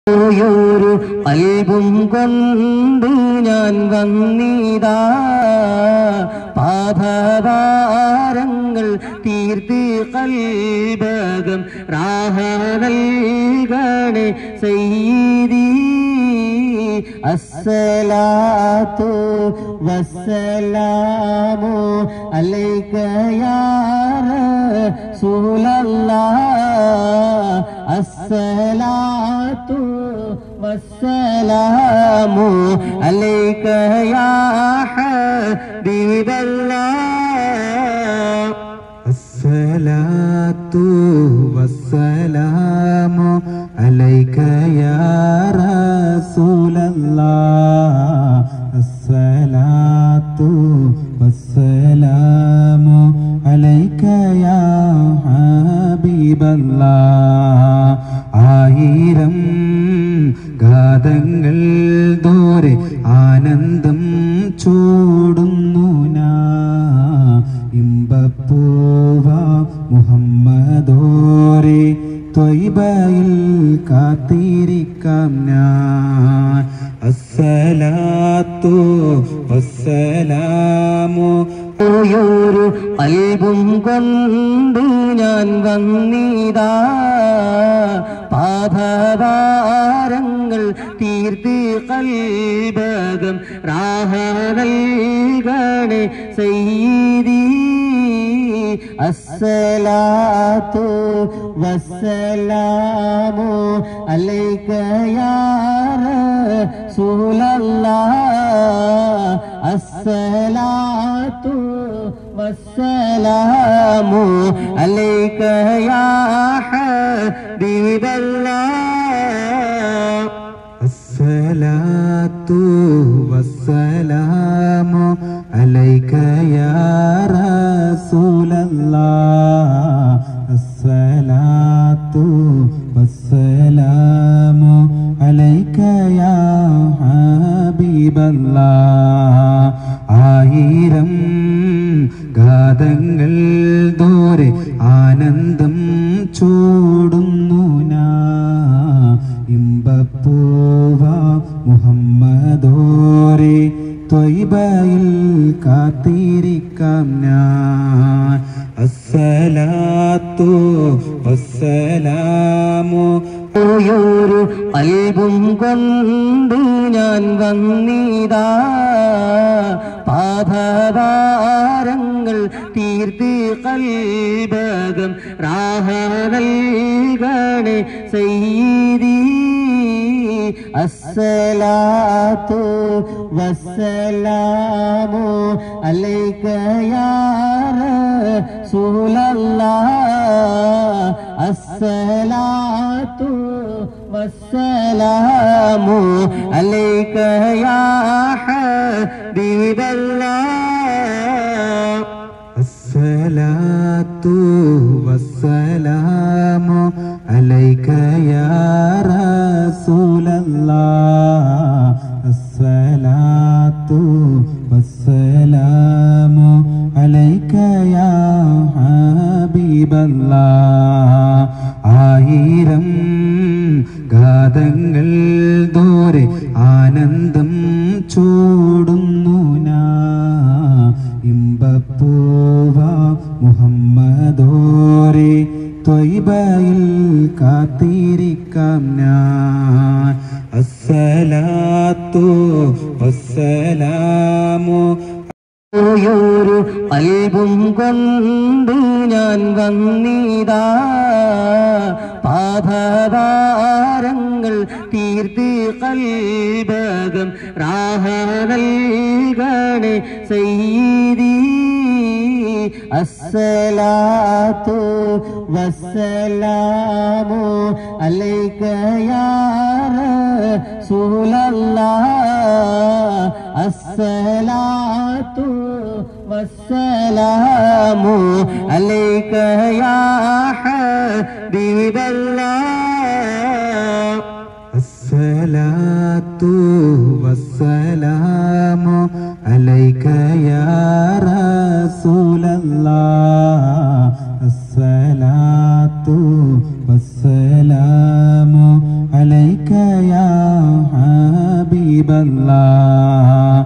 ഒരു അൽബും കൊണ്ട് ഞാൻ വന്നിതാ പാപഭാരങ്ങൾ തീർത്ത് കൽബകം റാഹ നൽകണേ സയ്യിദി അസ്സലാത്തു വസ്സലാമു അലൈക യാ റസൂലല്ലാഹ് അസ്സലാത്തു വസ്സലാമു അലൈക യാ ഹബീബല്ലാഹ് അസ്സലാത്തു വസ്സലാമു അലൈക യാ റസൂലല്ലാഹ് അസ്സലാത്തു വസ്സലാമു അലൈക യാ ഹബീബല്ലാഹ് ആയിരം ഗാഥങ്ങൾ ദൂരെ ആനന്ദം ചൂടുന്നു ഇമ്പപ്പൂവ മുഹമ്മദോരെ ത്വയ്ബയിൽ കാത്തിരിക്കാം ഞാൻ അസ്സലാത്തു വസ്സലാമു ഒരു അൽബും കൊണ്ട് ഞാൻ വന്നിതാ പാപഭാരങ്ങൾ തീർത്ത് കൽബകം റാഹ നൽകണേ സയ്യിദി അസ്സലാത്തു വസ്സലാമു അലൈക യാ റസൂലല്ലാഹ് അസ്സലാത്തു വസ്സലാമു അലൈക യാ ഹബീബല്ലാഹ് അസ്സലാത്തു വസ്സലാമു അലൈക യാ റസൂലല്ലാഹ് അസ്സലാത്തു വസ്സലാമു അലൈക യാ ഹബീബല്ലാഹ് ആയിരം ഗാഥങ്ങൾ ദൂരെ ആനന്ദം ചൂടുന്നു ഇമ്പപ്പൂവ മുഹമ്മദോരെ ത്വയ്ബയിൽ കാത്തിരിക്കാം ഞാൻ അസ്സലാത്തു വസ്സലാമു ഒരു അൽബും കൊണ്ട് ഞാൻ വന്നിതാ പാപഭാരങ്ങൾ തീർത്ത് കൽബകം റാഹ നൽകണേ സയ്യിദി അസ്സലാത്തു വസ്സലാമു അലൈക യാ റസൂലല്ലാഹ് അസ്സലാത്തു വസ്സലാമു അലൈക യാ ഹബീബല്ലാഹ് അസ്സലാത്തു വസ്സലാമു അലൈക യാ റസൂലല്ലാഹ് അസ്സലാത്തു വസ്സലാമു അലൈക യാ ഹബീബല്ലാഹ് ആയിരം ഗാഥങ്ങൾ ദൂരെ ആനന്ദം ചൂടുന്നു ഇമ്പപ്പൂവ മുഹമ്മദോരെ ത്വയ്ബയിൽ കാത്തിരിക്കാം ഞാൻ അസ്സലാത്തു വസ്സലാമു ഒരു അൽബും കൊണ്ട് ഞാൻ വന്നിതാ പാപഭാരങ്ങൾ തീർത്ത് കൽബകം റാഹ നൽകണേ സയ്യിദി അസ്സലാത്തു വസ്സലാമു അലൈക യാ റസൂലല്ലാഹ് അസ്സലാത്തു വസ്സലാമു അലൈക യാ ഹബീബല്ലാഹ് അസ്സലാത്തു വസ്സലാമു അലൈക യാ റസൂലല്ലാഹ് അസ്സലാത്തു വസ്സലാമു അലൈക യാ ഹബീബല്ലാഹ്